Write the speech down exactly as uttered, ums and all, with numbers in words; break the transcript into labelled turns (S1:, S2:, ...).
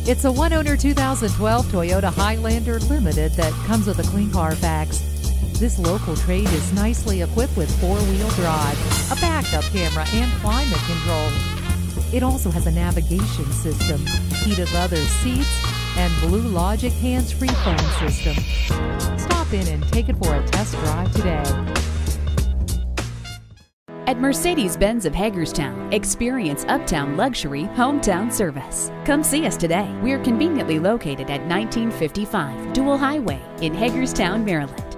S1: It's a one-owner two thousand twelve Toyota Highlander Limited that comes with a clean Carfax. This local trade is nicely equipped with four-wheel drive, a backup camera, and climate control. It also has a navigation system, heated leather seats, and Blue Logic hands-free phone system. Stop in and take it for a test drive today.
S2: At Mercedes-Benz of Hagerstown, experience uptown luxury, hometown service. Come see us today. We're conveniently located at nineteen fifty-five Dual Highway in Hagerstown, Maryland.